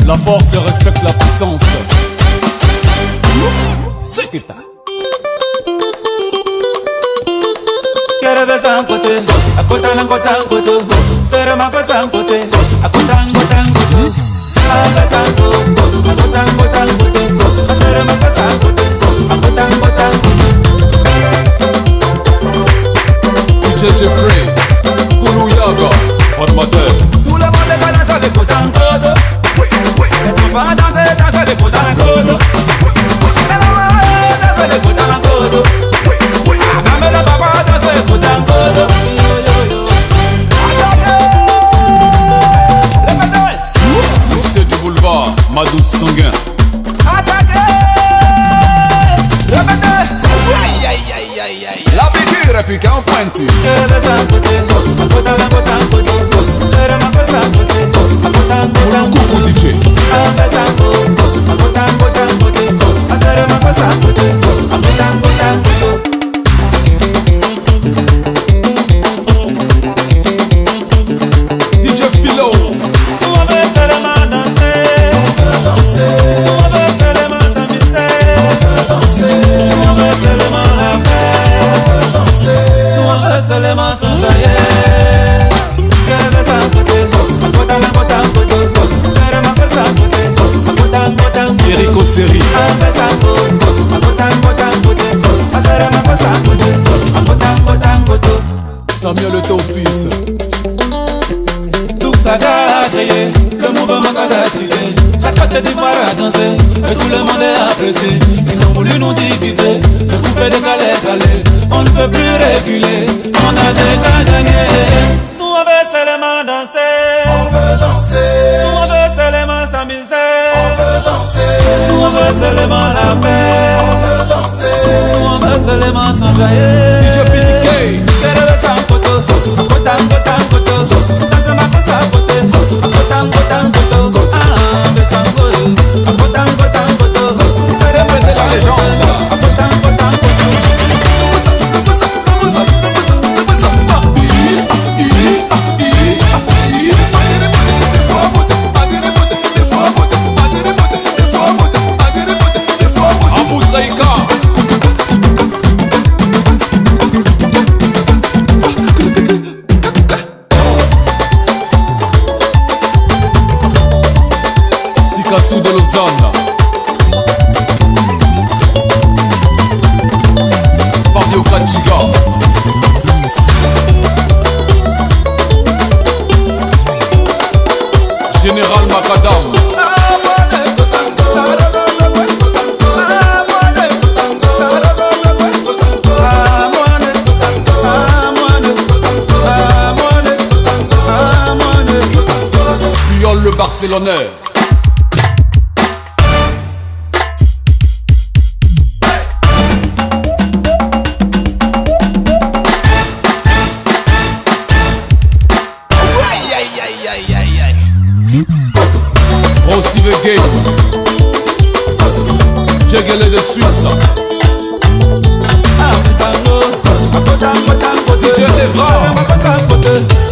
La force respecte la puissance. C'est que t'as. Quero ver sancote, a cota não cotancoto. Será uma coisa sancote, a cotancotancoto. Anga sancote, a cotancotancoto. Será uma coisa sancote, a cotancotancoto. DJ Jeffrey, Kulu Yaga, formateur. Tout le monde va danser de cotancoto. Laisse-moi pas danser, danser de cotancoto. Danser de cotancoto. Dame la papa danser de cotancoto. Si c'est du boulevard, ma douce sanguin. La piqûre est plus qu'un pointu. Coucou DJ. DJ Philo. On veut seulement danser. On veut seulement s'amuser. On veut seulement la paix. On veut seulement s'enjailler. Erico Seri. Samuel était au fils. Tout ça a créé, le mouvement ça a décidé. La Côte d'Ivoire a dansé, et tout le monde est apprécié. Ils ont voulu nous diviser, le groupe est décalé. On ne peut plus reculer, on a déjà gagné. Nous on veut seulement danser. On veut danser. Nous on veut seulement s'amuser. On veut danser. Nous on veut seulement la paix. On veut danser. Nous on veut seulement s'enjailler. DJ PTK. Sikassou de Lausanne. Fabio Kachiga. Général Macadam. Puyol le Barcelonais. Rossi the Game. Djegele de Suisse. DJ Evra.